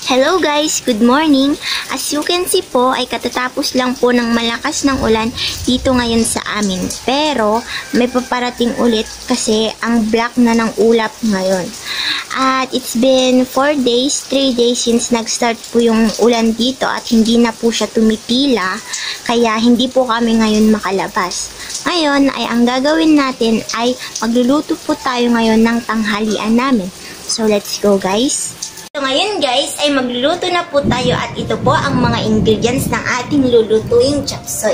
Hello guys, good morning. As you can see po ay katatapos lang po ng malakas ng ulan dito ngayon sa amin. Pero may paparating ulit kasi ang black na ng ulap ngayon. At it's been 4 days, 3 days since nag-start po yung ulan dito at hindi na po siya tumipila. Kaya hindi po kami ngayon makalabas. Ngayon ay ang gagawin natin ay magluluto po tayo ngayon ng tanghalian namin. So let's go guys. So ngayon guys ay magluluto na po tayo at ito po ang mga ingredients ng ating lulutuing chop suey.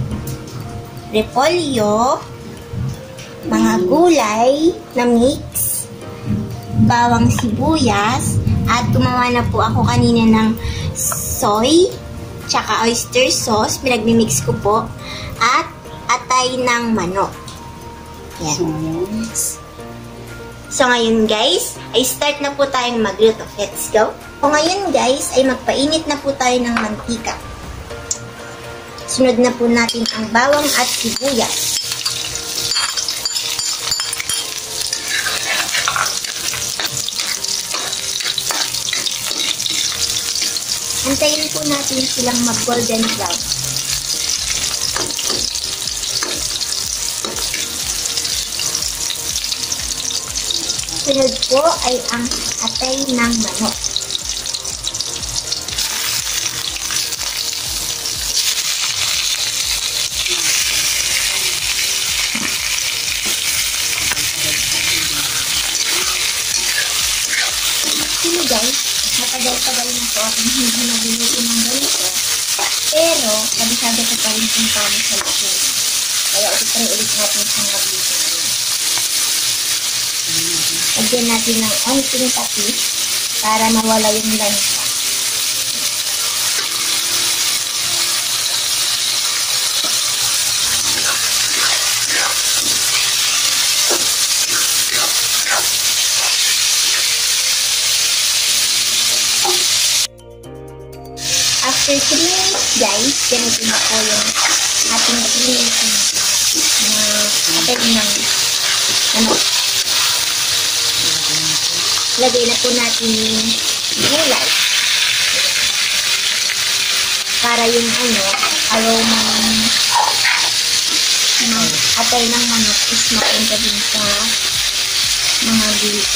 Repolyo, mga gulay na mix, bawang sibuyas, at gumawa na po ako kanina ng soy, tsaka oyster sauce, pinagmimix ko po, at atay ng manok. Yan. So, ngayon guys, ay start na po tayong magluto. Let's go! So, ngayon guys, ay magpainit na po tayo ng mantika. Sunod na po natin ang bawang at sibuyas. Antayin po natin silang mag-golden brown. Sunod po ay ang atay ng manok. Sino guys, matagal-tagal na po akong hindi nagluluto ng ganito. Pero, kabisado ko pa rin kung paano sa luto. Kaya ito ulit natin siyang magluto ngayon. Lagyan natin ng onting tapis para mawala yung lansa. After 3 minutes guys, ganito na po yung ating pinilitin na atay ng ano. Lagay na po natin yung gulay. Para yung aroma ng atay ng manok is mapunta din sa mga gulay.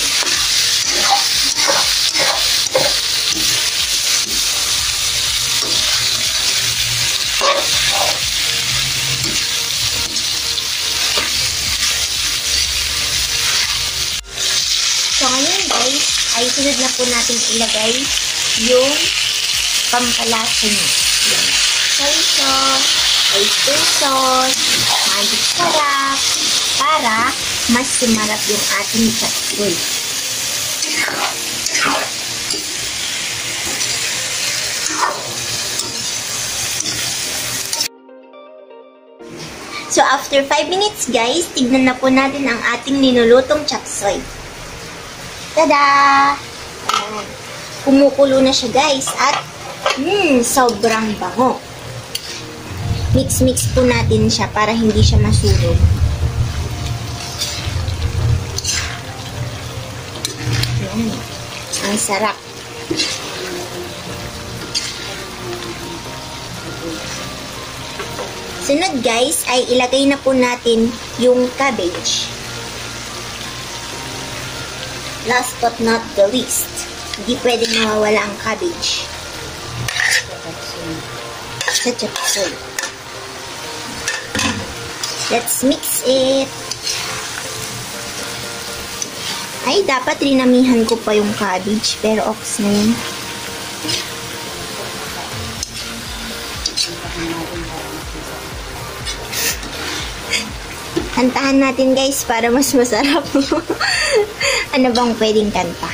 So, ngayon guys, ay sunod na po natin ilagay yung pampalasa niya. Soy sauce, oyster sauce, magic sarap, para mas sumarap yung ating chop suey. So, after 5 minutes guys, tignan na po natin ang ating ninulutong chop suey. Tada! Kumukulo na siya guys at sobrang bango. Mix-mix po natin siya para hindi siya masunog. Yan. Ang sarap. Sunod guys ay ilagay na po natin yung cabbage. Last but not the least, hindi pwedeng mawawala ang cabbage sa chop suey. Let's mix it. Ay, dapat rinamihan ko pa yung cabbage, pero ox na yun. Kantahan natin guys para mas masarap. Ano bang pwedeng kanta?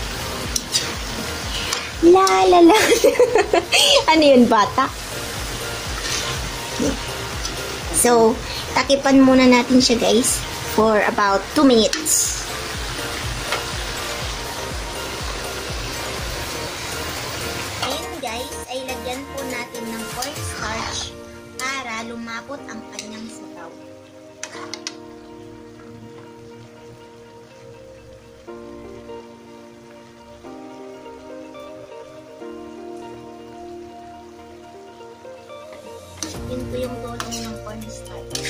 La la la. Ano yun, bata? So, takipan muna natin siya guys for about 2 minutes. Ayun guys, ay lagyan po natin ng cornstarch para lumapot ang kanyang sabaw. ito yung tulong ng cornstarch.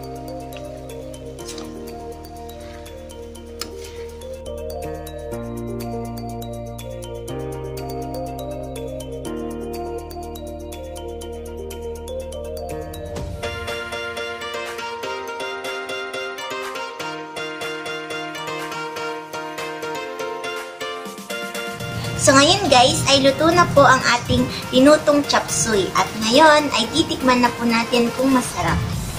So ngayon guys, ay luto na po ang ating tinutong chop suey. At ngayon ay titikman na po natin kung masarap.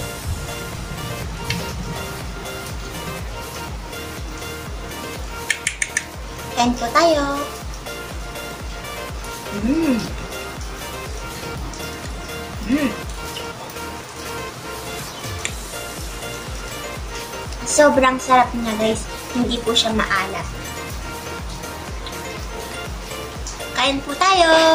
Kain po tayo. Sobrang sarap niya guys. Hindi po siya maalat. Kain po tayo!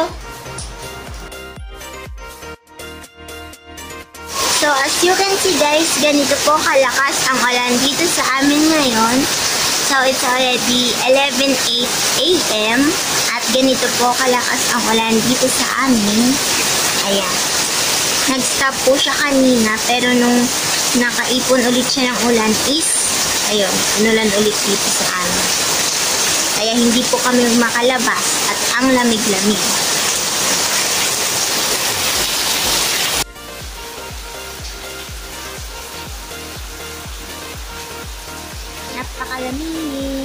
So, as you can see guys, ganito po kalakas ang ulan dito sa amin ngayon. So, it's already 11:08 a.m. At ganito po kalakas ang ulan dito sa amin. Ayan. Nag-stop po siya kanina, pero nung nakaipon ulit siya ng ulan is, ayun, inulan ulit dito sa amin. Kaya hindi po kami makalabas at ang lamig-lamig. Napakalamig.